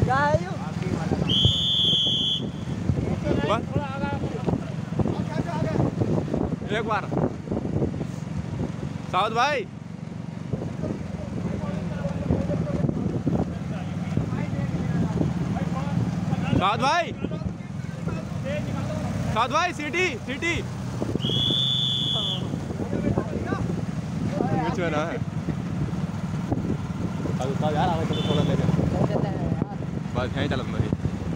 एक बार साउथ भाई, साउथ भाई, साउथ भाई, सिटी सिटी कुछ ना है यार, आगे तो थोड़ा लेके बस यहीं चलत मरी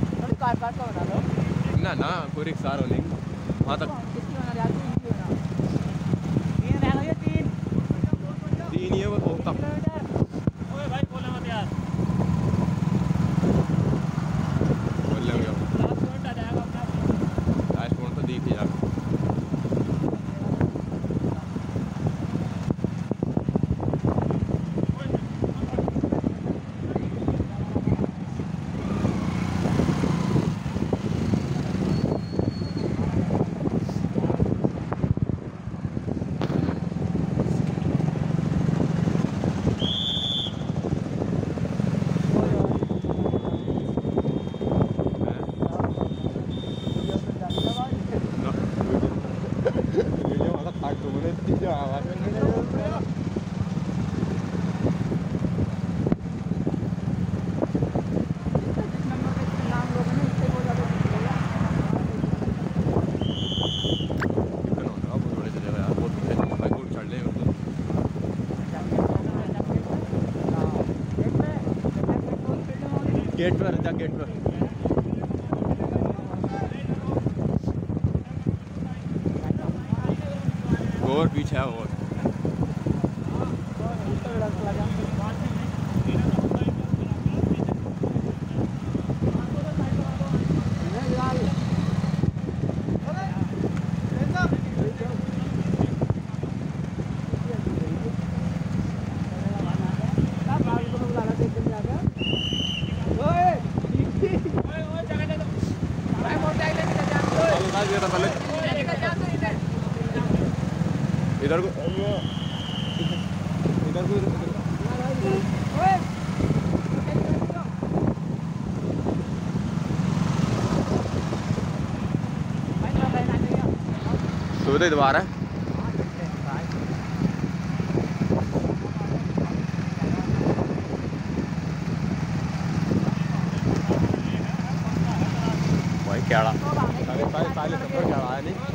ना ना कोई रिक्शा रो नहीं वहाँ तक तीन ये वो तक भाई बोले मत यार, बोल लेंगे लास्ट पॉइंट तो दिख ही जाएगा। गेट पर जा, गेट पर और पीछे है और इधर को इधर को सुविधा दोबारा भाई क्या पहले सफर क्या है नहीं